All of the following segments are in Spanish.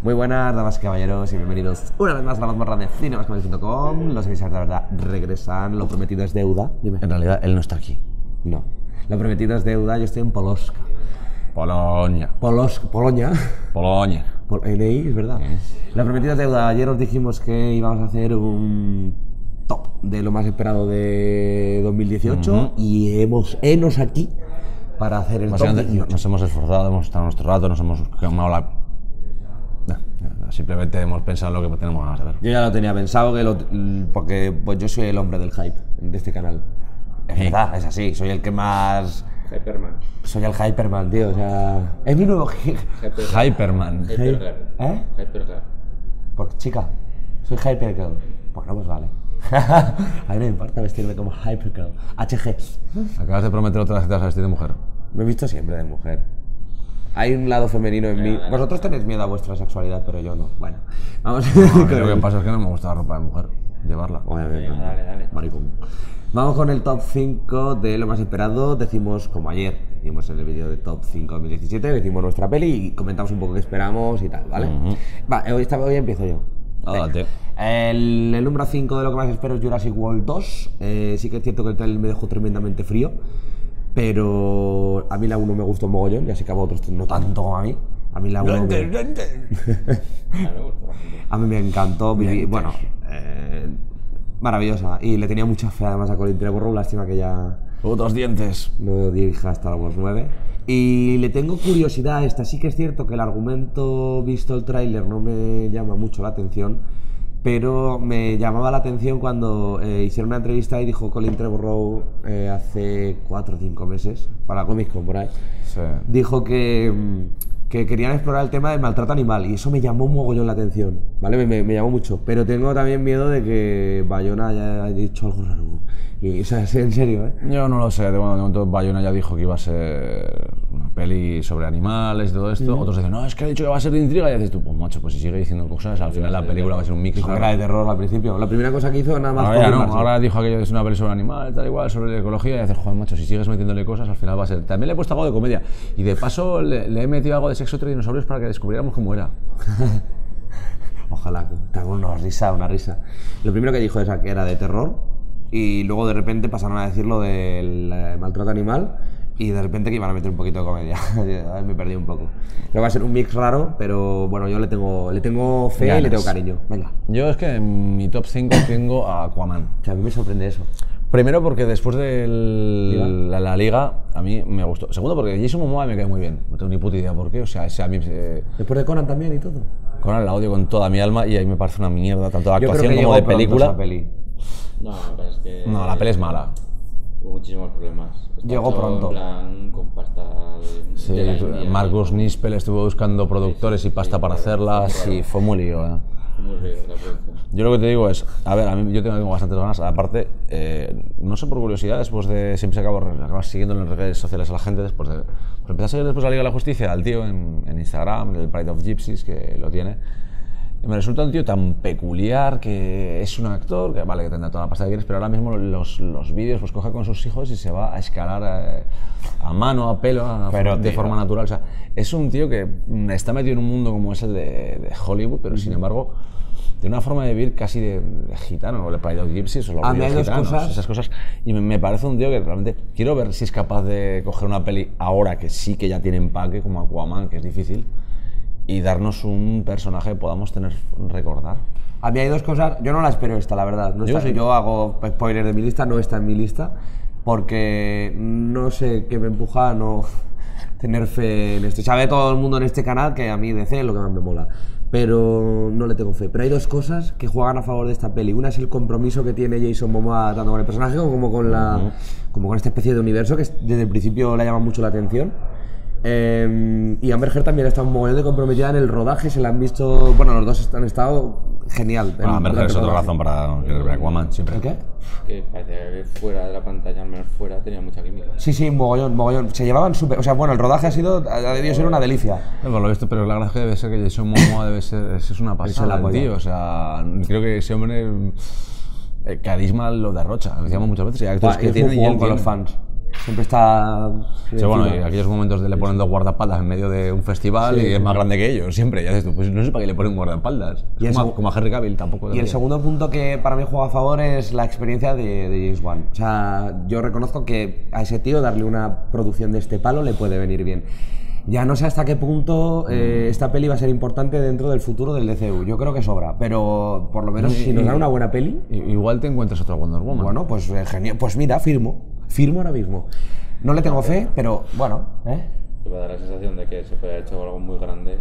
Muy buenas, damas y caballeros, y bienvenidos una vez más a la mazmorra de cinemascomedia.com. Los emisarios de la verdad regresan, lo prometido es deuda. Dime. En realidad, él no está aquí. No. Lo prometido es deuda, yo estoy en Polska. Polonia. Polonia. Polonia. NI, es verdad. La prometida es deuda. Ayer os dijimos que íbamos a hacer un top de lo más esperado de 2018 y henos aquí para hacer el top 18. Nos hemos esforzado, hemos estado nuestro rato, nos hemos quemado la... Simplemente hemos pensado en lo que tenemos ganas de ver. Yo ya lo tenía pensado, porque pues yo soy el hombre del hype de este canal. Es verdad, es así, soy el que más... Hyperman. Soy el Hyperman, tío, o sea... Es mi nuevo... Hyperman. Hypergirl. ¿Eh? Hypergirl. Porque, chica, soy Hypergirl. Bueno, pues vale. A mí no me importa vestirme como Hypergirl. HG. Acabas de prometer otra vez que te vas a vestir de mujer. Me he visto siempre de mujer. Hay un lado femenino en mí. Vosotros tenéis miedo a vuestra sexualidad, pero yo no. Bueno, vamos No, lo que pasa es que no me gusta la ropa de mujer, llevarla. Dale. Maricón. Vamos con el top 5 de lo más esperado. Decimos, como ayer, decimos en el vídeo de top 5 2017, decimos nuestra peli y comentamos un poco qué esperamos y tal, ¿vale? Hoy empiezo yo. Adelante. El número 5 de lo que más espero es Jurassic World 2. Sí que es cierto que el trailer me dejó tremendamente frío, pero a mí la 1 me gustó un mogollón, y así que a vosotros no tanto como a mí. A mí la 1 a mí me encantó. Bueno, maravillosa. Y le tenía mucha fe además a Colin Trevorrow, lástima que ya Putos dientes. no dirija hasta Star Wars 9. Y le tengo curiosidad a esta. Sí que es cierto que el argumento, visto el tráiler, no me llama mucho la atención, pero me llamaba la atención cuando hicieron una entrevista y dijo Colin Trevorrow hace 4 o 5 meses, para Comic Con por ahí, Sí. dijo que querían explorar el tema del maltrato animal, y eso me llamó un mogollón la atención, ¿vale? Me llamó mucho, pero tengo también miedo de que Bayona haya dicho algo raro. Y, o sea, en serio, ¿eh? Yo no lo sé, de momento Bayona ya dijo que iba a ser una peli sobre animales y todo esto. Otros dicen, no, es que ha dicho que va a ser de intriga, y dices tú, pues macho, pues si sigue diciendo cosas, al final la película va a ser un mix. Dijo que era de terror al principio. La primera cosa que hizo nada más Ahora ya no, confirmarse. ahora dijo aquello de es una peli sobre animales, tal igual, sobre la ecología, y dices, joder, macho, si sigues metiéndole cosas, al final va a ser... También le he puesto algo de comedia, y de paso le he metido algo de sexo entre dinosaurios para que descubriéramos cómo era. Ojalá, tengo una risa. Lo primero que dijo es que era de terror, y luego de repente pasaron a decir lo del maltrato animal, y de repente que iban a meter un poquito de comedia. Me perdí un poco. Pero va a ser un mix raro, pero bueno, yo le tengo fe y le tengo cariño. Venga. Yo es que en mi top 5 tengo a Aquaman. O sea, a mí me sorprende eso. Primero porque después de la Liga a mí me gustó. Segundo porque Jason Momoa me cae muy bien. No tengo ni puta idea por qué. O sea, ese a mí... Después de Conan también y todo. Conan la odio con toda mi alma y ahí me parece una mierda, tanto la Yo creo actuación que como de llegó pronto película. esa peli. No, pero es que... No, la peli es mala. Hubo muchísimos problemas. Está Llegó hecho pronto. En plan, con pasta de Sí, la India. Marcus Nispel estuvo buscando productores y pasta para hacerlas y fue muy lío. Muy bien, la producción. Yo lo que te digo es, a ver, a mí yo tengo bastantes ganas, aparte, no sé por curiosidad, después de, siempre acabas siguiendo en las redes sociales a la gente, después de, pues empecé a seguir después la Liga de la Justicia, al tío en Instagram, el Pride of Gypsies, que lo tiene, y me resulta un tío tan peculiar, que es un actor, que vale, que tendrá toda la pasta que quieres, pero ahora mismo los vídeos los coge con sus hijos y se va a escalar a mano, a pelo, de forma natural, o sea, es un tío que está metido en un mundo como es el de Hollywood, pero sin embargo... Tiene una forma de vivir casi de gitano, o el Pride of Gypsies, o los gitanos, esas cosas. Y me parece un tío que realmente quiero ver si es capaz de coger una peli ahora que sí que ya tiene empaque, como Aquaman, que es difícil, y darnos un personaje que podamos recordar. A mí hay 2 cosas, yo no la espero esta, la verdad. No está, yo hago spoiler de mi lista, no está en mi lista, porque no sé qué me empuja a no tener fe en esto. Sabe todo el mundo en este canal que a mí DC es lo que más me mola, pero no le tengo fe. Pero hay 2 cosas que juegan a favor de esta peli. Una es el compromiso que tiene Jason Momoa tanto con el personaje como con esta especie de universo que desde el principio le llama mucho la atención. Y Amber Heard también está un mogollón de comprometida en el rodaje, se la han visto, bueno, los dos han estado genial. Bueno, Amber Heard es otra razón para querer ver Aquaman siempre. ¿El qué? Que parecía que fuera de la pantalla, al menos fuera, tenía mucha química. Sí, mogollón. Se llevaban súper... O sea, bueno, el rodaje ha debido ser una delicia. Bueno, lo he visto, pero la verdad es que debe ser que Jason Momoa es una pasada, la tío. O sea, creo que ese hombre... carisma lo derrocha, lo decíamos muchas veces. Y actores que es tienen muy jugón con los fans. Siempre está... Sí, bueno, y aquellos momentos de le ponen dos guardaespaldas en medio de un festival y es más grande que ellos, siempre. Ya dices tú, pues no sé para qué le ponen guardaespaldas. Como a Henry Cavill tampoco. Y el segundo punto que para mí juega a favor es la experiencia de James Wan. O sea, yo reconozco que a ese tío darle una producción de este palo le puede venir bien. Ya no sé hasta qué punto esta peli va a ser importante dentro del futuro del DCU. Yo creo que sobra, pero por lo menos si nos dan una buena peli... Igual te encuentras otra Wonder Woman. Bueno, pues genial. Pues mira, firmo ahora mismo. No le tengo fe, pero bueno, Te va a dar la sensación de que se puede haber hecho algo muy grande.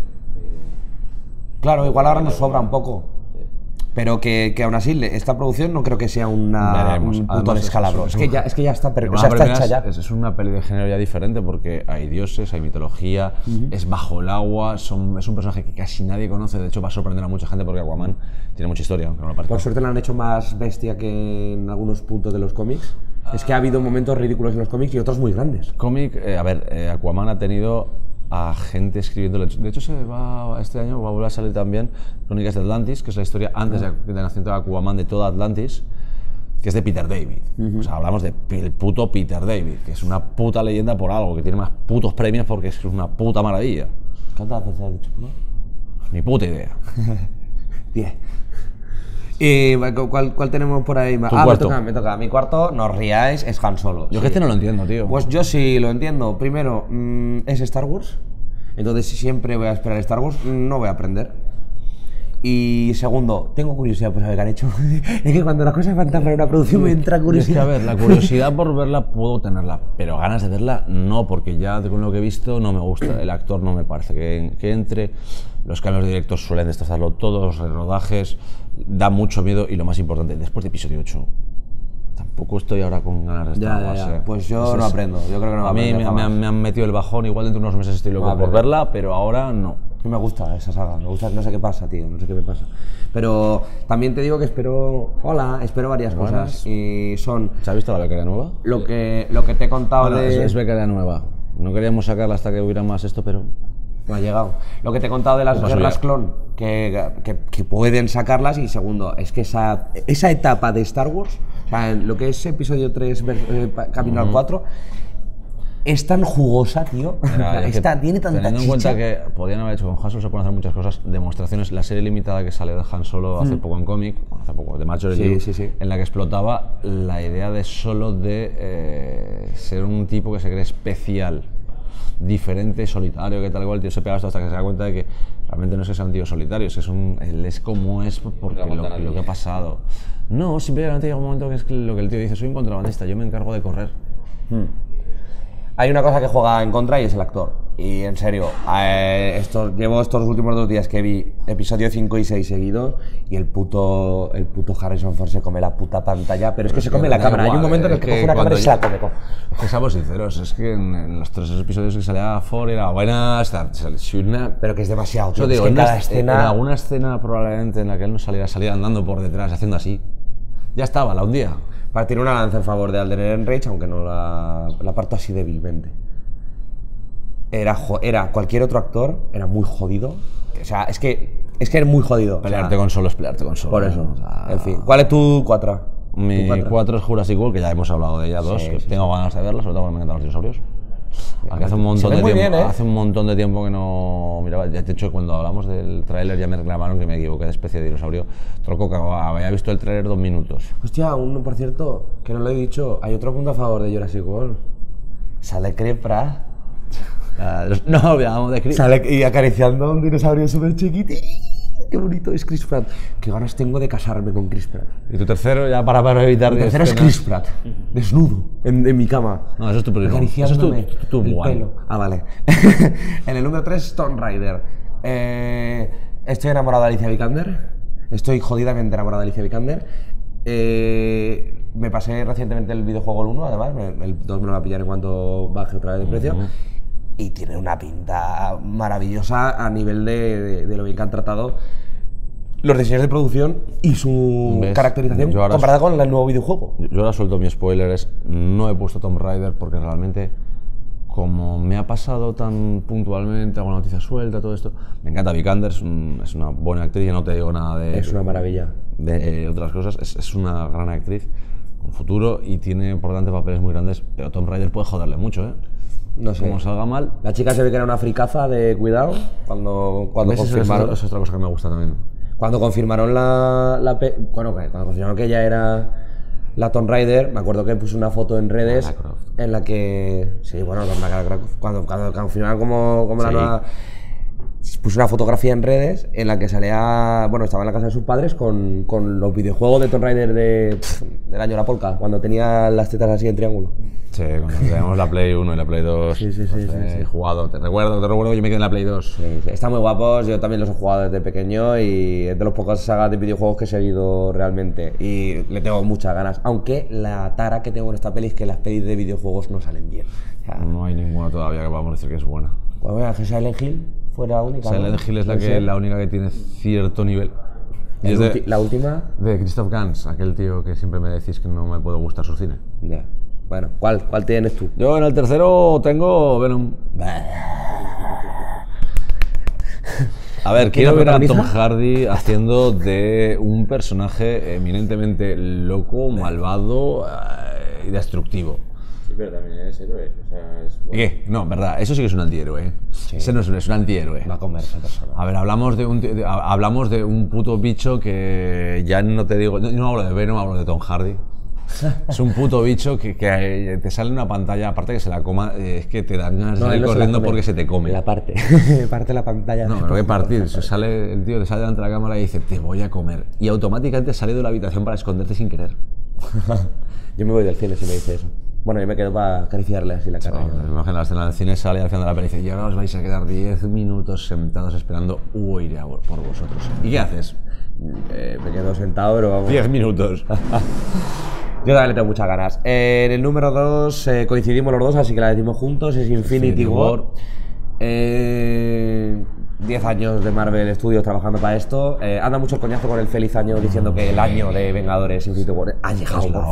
Claro, igual ahora nos sobra un poco. Sí. Pero que aún así, esta producción no creo que sea un punto de escalabro. Es que ya está, o sea, está hecha ya. Es una peli de género ya diferente porque hay dioses, hay mitología, es bajo el agua, es un personaje que casi nadie conoce. De hecho, va a sorprender a mucha gente porque Aquaman tiene mucha historia, aunque no lo parezca. Por suerte la han hecho más bestia que en algunos puntos de los cómics. Es que ha habido momentos ridículos en los cómics y otros muy grandes. Aquaman ha tenido a gente escribiendo. De hecho, este año va a volver a salir también Crónicas de Atlantis, que es la historia antes del nacimiento de Aquaman de toda Atlantis, que es de Peter David. O sea, hablamos del puto Peter David, que es una puta leyenda por algo, que tiene más putos premios porque es una puta maravilla. ¿Cuántas veces has dicho? Ni puta idea. 10. ¿Y cuál tenemos por ahí? Me toca. Mi cuarto, no os riáis, es Han Solo. Yo que no lo entiendo, tío. Pues yo sí lo entiendo. Primero, es Star Wars. Entonces siempre voy a esperar Star Wars, no voy a aprender. Y segundo, tengo curiosidad por saber qué han hecho. Es que cuando las cosas faltan para una producción me entra curiosidad. Es que, a ver, la curiosidad por verla puedo tenerla, pero ganas de verla no, porque ya con lo que he visto no me gusta. El actor no me parece que entre. Los cambios de director suelen destrozarlo todo, los rodajes, da mucho miedo y lo más importante, después de episodio 8, tampoco estoy ahora con ganas de estar más. Pues yo no aprendo, yo creo que no a mí me han metido el bajón, igual dentro de unos meses estoy loco por verla, pero ahora no. Me gusta esa saga, me gusta, no sé qué pasa, tío, no sé qué me pasa. Pero también te digo que espero varias cosas y son... ¿Se ha visto la becaria nueva? Lo que te he contado Es becaria nueva, no queríamos sacarla hasta que hubiera más esto, pero... No ha llegado. Lo que te he contado de las guerras clon, que pueden sacarlas, y segundo, es que esa etapa de Star Wars, o sea, lo que es episodio 3, camino al 4, es tan jugosa, tío. Tiene tanta teniendo en cuenta que podían haber hecho con Han Solo, se pueden hacer muchas cosas, demostraciones, la serie limitada que sale de Han Solo hace poco en cómic, de Majority, en la que explotaba la idea de Solo de ser un tipo que se cree especial, diferente, solitario, que tal cual, el tío se pega esto hasta que se da cuenta de que realmente no es que sea un tío solitario, es que él es como es porque lo que ha pasado. No, simplemente llega un momento que es lo que el tío dice, soy un contrabandista, yo me encargo de correr. Hay una cosa que juega en contra y es el actor. Y en serio, llevo estos últimos 2 días que vi episodio 5 y 6 seguidos y el puto Harrison Ford se come la puta pantalla, pero es que se come la cámara. Hay un momento en el que coge una cámara y se la come. Es que seamos sinceros, es que en los 3 episodios que salía Ford era buenas tardes, pero que es demasiado. Yo digo, en alguna escena probablemente en la que él no salía andando por detrás, haciendo así. Ya estaba, la hundía. Para tirar una lanza en favor de Alden Ehrenreich, aunque no la parto así débilmente. Era cualquier otro actor, era muy jodido. O sea, es que era muy jodido. Pelearte con Solo es pelearte con Solo. Por eso. O sea, en fin. ¿Cuál es tu 4? Mi 4 es Jurassic World, que ya hemos hablado de ella 2. Sí. Tengo ganas de verla, sobre todo porque me encantan los dinosaurios. Aunque hace un montón de tiempo que no miraba. De hecho, cuando hablamos del tráiler ya me reclamaron que me equivoqué de especie de dinosaurio. Troco que había visto el tráiler 2 minutos. Hostia, por cierto, que no lo he dicho, hay otro punto a favor de Jurassic World. Sale Chris Pratt. No olvidamos de Chris. Sale y acariciando a un dinosaurio súper chiquitito. Qué bonito es Chris Pratt. Qué ganas tengo de casarme con Chris Pratt. ¿Y tu tercero, ya para evitar? Mi tercero es Chris Pratt, desnudo, en mi cama. No, eso es tu primo. Acariciándome eso es tu el pelo. Ah, vale. En el número 3, Tomb Raider. Estoy enamorado de Alicia Vikander. Estoy jodidamente enamorado de Alicia Vikander. Me pasé recientemente el videojuego el 1, además. El 2 me lo va a pillar en cuanto baje otra vez de precio. Y tiene una pinta maravillosa a nivel de lo bien que han tratado los diseños de producción y su caracterización comparada con el nuevo videojuego. Yo ahora suelto mi spoiler, no he puesto Tomb Raider porque realmente, como me ha pasado tan puntualmente, alguna noticia suelta, todo esto, me encanta Vikander, es una buena actriz, ya no te digo nada de... Es una maravilla. De otras cosas, es una gran actriz, con futuro y tiene por delante papeles muy grandes, pero Tomb Raider puede joderle mucho, ¿eh? No sé. Como salga mal. La chica se ve que era una fricaza de cuidado cuando confirmaron. Es otra cosa que me gusta también. Cuando confirmaron cuando confirmaron que ella era la Tomb Raider, me acuerdo que puse una foto en redes en la que... Sí, bueno, cuando confirmaron como la nueva... Puse una fotografía en redes en la que salía... Bueno, estaba en la casa de sus padres con los videojuegos de Tomb Raider del año La Polka, cuando tenía las tetas así en triángulo. Sí, cuando teníamos la Play 1 y la Play 2. Sí. He jugado, te recuerdo, yo me quedé en la Play 2. Sí. Están muy guapos, yo también los he jugado desde pequeño y es de los pocos sagas de videojuegos que he seguido realmente. Y le tengo muchas ganas, aunque la tara que tengo en esta peli es que las pelis de videojuegos no salen bien. O sea, no hay ninguna todavía que podamos decir que es buena. Pues mira, que Silent Hill fuera única. Silent Hill es la única que tiene cierto nivel. La última... De Christoph Gans, aquel tío que siempre me decís que no me puede gustar su cine. Ya. Bueno, ¿cuál tienes tú? Yo en el tercero tengo Venom. A ver, quiero ver a Tom Hardy haciendo de un personaje eminentemente loco, malvado y destructivo. Sí, pero también es héroe. O sea, es bueno. ¿Qué? No, verdad, eso sí que es un antihéroe. Sí. Ese no es un antihéroe. Va a comer esa persona. A ver, hablamos de un puto bicho que ya no te digo... No hablo de Venom, hablo de Tom Hardy. Es un puto bicho que te sale en una pantalla, aparte que se la coma, es que te dan ganas de ir corriendo porque se te come. La parte la pantalla. No, pero voy a partir. El tío te sale delante de la cámara y dice, te voy a comer. Y automáticamente sale de la habitación para esconderte sin querer. Yo me voy del cine si me dice eso. Bueno, yo me quedo para acariciarle así la cara. Imagina la escena del cine, sale al final de la peli y dice, y ahora os vais a quedar 10 minutos sentados esperando, iré a por vosotros. ¿Y qué haces? Me quedo sentado, pero vamos. 10 minutos. Yo también le tengo muchas ganas. En el número 2 coincidimos los dos, así que la decimos juntos, es Infinity War. 10 años de Marvel Studios trabajando para esto. Anda mucho el coñazo con el feliz año diciendo que el año de Vengadores Infinity War ha llegado. Es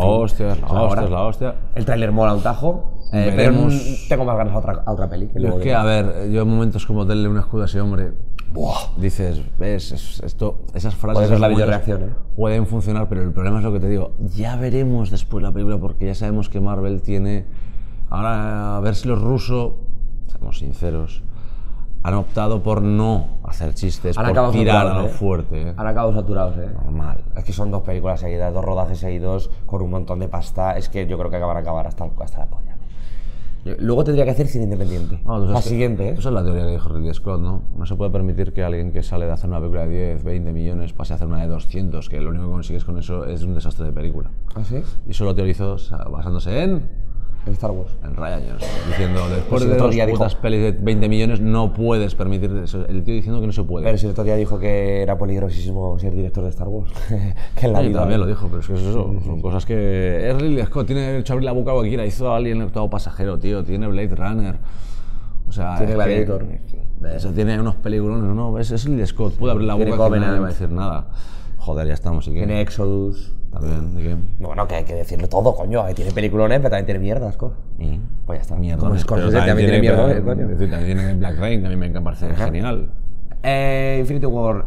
la hostia. El tráiler mola un tajo. Pero tengo más ganas a otra peli. Que a ver, yo en momentos como darle un escudo a ese hombre, dices, ves, esas frases ver la videoreacción, pueden funcionar, pero el problema es lo que te digo, ya veremos después la película, porque ya sabemos que Marvel tiene... Ahora, a ver si los rusos, seamos sinceros, han optado por no hacer chistes, por tirar a lo fuerte. Han acabado saturados, Normal. Es que son 2 películas seguidas, 2 rodajes seguidos, con un montón de pasta. Es que yo creo que van a acabar hasta la polla. Luego tendría que hacer cine independiente. La siguiente, Esa es la teoría que dijo Ridley Scott, ¿no? No se puede permitir que alguien que sale de hacer una película de 10, 20 millones pase a hacer una de 200, que lo único que consigues con eso es un desastre de película. ¿Ah, sí? Y eso lo teorizó basándose en Star Wars. En Ryan Johnson, diciendo, después de 2 putas pelis de 20 millones no puedes permitir eso. El tío diciendo que no se puede. Pero si el otro día dijo que era peligrosísimo ser director de Star Wars. Que en la vida también lo dijo, pero es que es eso. Son cosas que... Es Ridley Scott, tiene derecho a abrir la boca o que quiera. Hizo Alien, el octavo pasajero, tío. Tiene Blade Runner. O sea, tiene Gladiator. Eso tiene unos peligrones, ¿no? Es Ridley Scott. Puede abrir la boca que nadie va a decir nada. Joder, ya estamos. Tiene Exodus. También, ¿de qué? Bueno, que hay que decirlo todo, coño. Tiene peliculones, pero también tiene mierdas, coño. Pues ya está. Mierdones. Scorsese también tiene mierdones, coño. También tiene Black Rain, también me parece genial. Infinity War,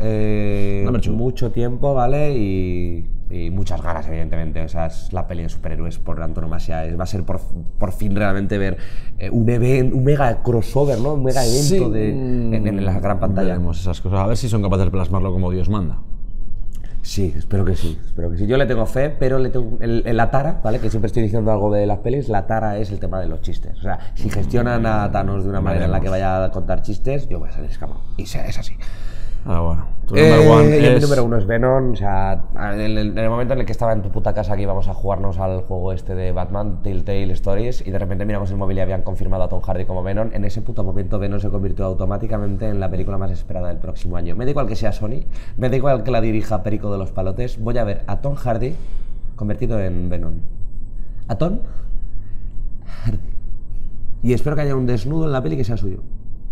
mucho tiempo, ¿vale? Y muchas ganas, evidentemente. O sea, es la peli de superhéroes por antonomasia. Va a ser por fin realmente ver un mega crossover, ¿no? Un mega evento en la gran pantalla. Veremos esas cosas. A ver si son capaces de plasmarlo como Dios manda. Sí, espero que sí. Yo le tengo fe, pero le tengo la tara, ¿vale? Que siempre estoy diciendo algo de las pelis, la tara es el tema de los chistes. O sea, si gestionan a Thanos de una manera en la que vaya a contar chistes, yo voy a salir escamado. Y es así. Bueno. Mi número 1 es Venom. O sea, en el momento en el que estaba en tu puta casa que íbamos a jugarnos al juego este de Batman, Telltale Stories, y de repente miramos el móvil y habían confirmado a Tom Hardy como Venom, en ese puto momento Venom se convirtió automáticamente en la película más esperada del próximo año. Me da igual que sea Sony, me da igual que la dirija Perico de los Palotes, voy a ver a Tom Hardy convertido en Venom. A Tom Hardy. Y espero que haya un desnudo en la peli que sea suyo.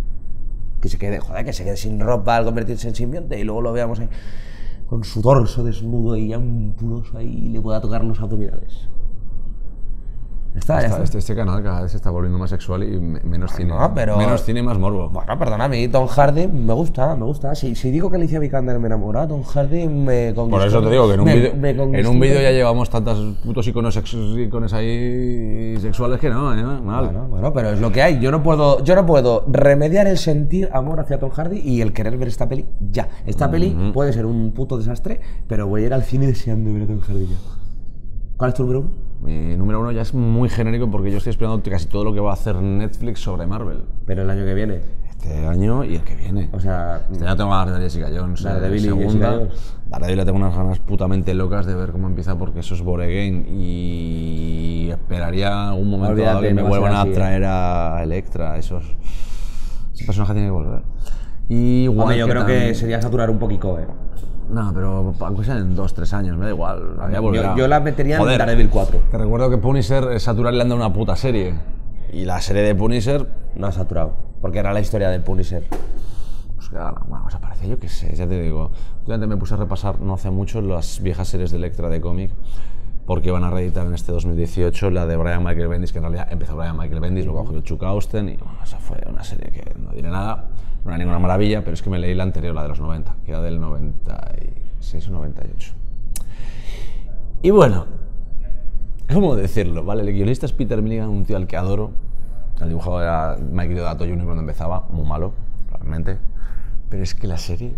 Que se quede sin ropa al convertirse en simbionte y luego lo veamos ahí con su torso desnudo y ampuloso ahí y le pueda tocar los abdominales. Este canal cada vez se está volviendo más sexual y menos cine. No, pero... Menos cine, más morbo. Bueno, perdona, a mí Tom Hardy me gusta. Si digo que Alicia Vikander me enamora, Tom Hardy me conquistó. Por eso te digo que en un vídeo ya llevamos tantos putos iconos ahí sexuales que no, mal. Bueno, pero es lo que hay. Yo no puedo remediar el sentir amor hacia Tom Hardy y el querer ver esta peli ya. Esta peli puede ser un puto desastre, pero voy a ir al cine deseando ver a Tom Hardy ya. ¿Cuál es tu número 1? Mi número 1 ya es muy genérico porque yo estoy esperando casi todo lo que va a hacer Netflix sobre Marvel. Pero el año que viene. Este año y el que viene. O sea... Este año tengo ganas de Jessica Jones. Daredevil y segunda. Jessica Jones. Daredevil le tengo unas ganas putamente locas de ver cómo empieza porque eso es Born Again y esperaría algún momento dado que me vuelvan a traer a Elektra. Ese personaje tiene que volver. Y igual yo creo que sería saturar un poquito, No, pero aunque sean en 2-3 años, me da igual. Yo la metería en Daredevil 4. Te recuerdo que Punisher, saturar le han dado una puta serie. Y la serie de Punisher no ha saturado, porque era la historia de Punisher. Pues bueno, pues aparece, yo qué sé, ya te digo. Últimamente me puse a repasar no hace mucho las viejas series de Elektra de cómic, porque van a reeditar en este 2018 la de Brian Michael Bendis, que en realidad empezó Brian Michael Bendis, luego cogió Chuck Austen, y bueno, esa fue una serie que no diré nada, no era ninguna maravilla, pero es que me leí la anterior, la de los 90, que era del 96 o 98. Y bueno, ¿cómo decirlo? Vale, el guionista es Peter Milligan, un tío al que adoro. El dibujado era Mike Deodato Jr. cuando empezaba, muy malo, realmente. Pero es que la serie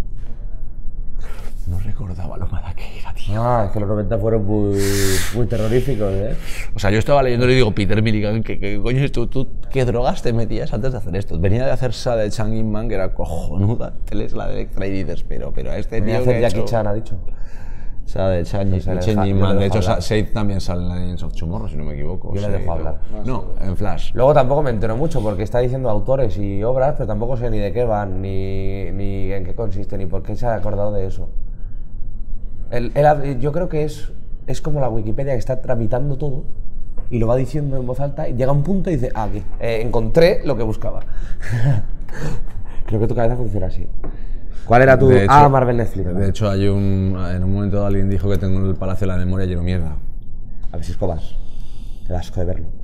no recordaba lo mala que era, tío. Es que los 90 fueron muy terroríficos, O sea, yo estaba leyendo y digo, Peter Milligan, ¿qué coño es tú? ¿Qué drogas te metías antes de hacer esto? Venía de hacer esa de Changin Man, que era cojonuda. Te lees la de Elektra y dices, pero a este tío. Venía a hacer Jackie Chan, ha dicho. O sea, de Changin Man. De hecho, Shade también sale en Legends of Tomorrow, si no me equivoco. Yo le dejo hablar. No, en Flash. Luego tampoco me entero mucho porque está diciendo autores y obras, pero tampoco sé ni de qué van, ni en qué consiste, ni por qué se ha acordado de eso. Yo creo que es como la Wikipedia que está tramitando todo y lo va diciendo en voz alta y llega a un punto y dice, aquí, encontré lo que buscaba. Creo que tu cabeza funciona así. ¿Cuál era tu Marvel Netflix? De hecho, en un momento alguien dijo que tengo el Palacio de la Memoria lleno de mierda. A ver si escobas. Te da asco de verlo.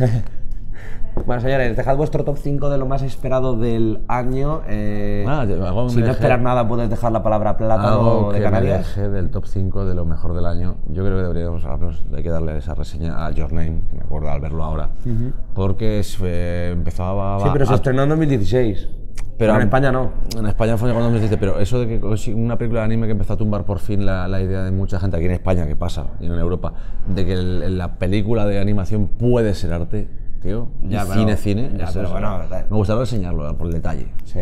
Bueno, señores, dejad vuestro top 5 de lo más esperado del año. Si no esperas nada, puedes dejar la palabra plátano de Canarias. Me dejé del top 5 de lo mejor del año. Yo creo que deberíamos hay que darle esa reseña a Your Name, que me acuerdo al verlo ahora. Porque empezaba. Sí, pero se estrenó en 2016. Pero en España no. En España fue cuando me dice, pero eso de que una película de anime que empezó a tumbar por fin la idea de mucha gente aquí en España, que pasa, y en Europa, de que la película de animación puede ser arte, tío. Ya, cine. Ya, pero bueno, me gustaría enseñarlo por el detalle. Sí.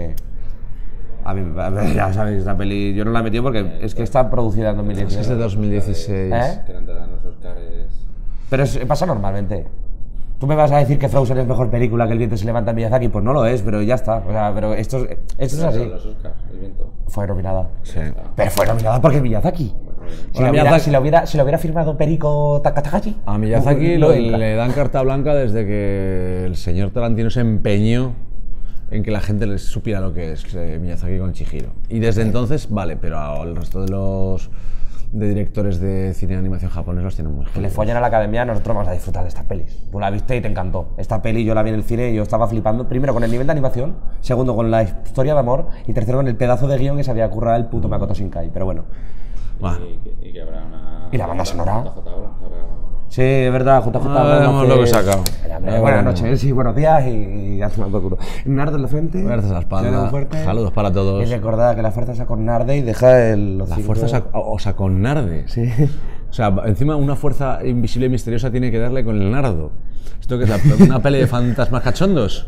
A mí, ya sabéis, esta peli yo no la he metido porque es que está producida en 2016. Es de 2016. Que no te dan los Oscars. Pero pasa normalmente. ¿Tú me vas a decir que Frozen es mejor película que El viento se levanta en Miyazaki? Pues no lo es, pero ya está. O sea, pero esto es así. Los Oscars, El viento. Fue nominada. Sí. Pero fue nominada porque es Miyazaki. Si lo hubiera firmado Perico Takahashi. A Miyazaki le dan carta blanca desde que el señor Tarantino se empeñó en que la gente les supiera lo que es Miyazaki con Chihiro. Y desde entonces, vale, pero al resto de los directores de cine y animación japonés los tienen muy que le follen a la academia, nosotros vamos a disfrutar de estas pelis. Tú la viste y te encantó. Esta peli yo la vi en el cine y yo estaba flipando. Primero con el nivel de animación, segundo con la historia de amor y tercero con el pedazo de guión que se había currado el puto Makoto Shinkai. Pero bueno. Y que habrá una... ¿Y la banda sonora? JJ Sí, es verdad, JJ Vemos lo que saca. Buenas noches, sí, buenos días y haz una por culo. Narde en la frente. Narde en la espalda. Saludos para todos. Y recordad que la fuerza está con Narde y deja la fuerza con Narde. Sí. O sea, encima una fuerza invisible y misteriosa tiene que darle con el nardo. ¿Esto qué es? ¿Una peli de fantasmas cachondos?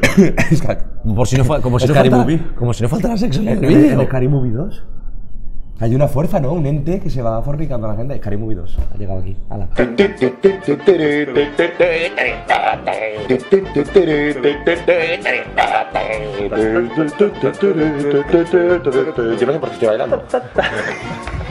Como si no faltara sexo en el vídeo. ¿En Scary Movie 2? Hay una fuerza, ¿no? Un ente que se va fornicando a la gente. Scary Movie 2. Ha llegado aquí. ¡Hala! Yo no sé por qué estoy bailando.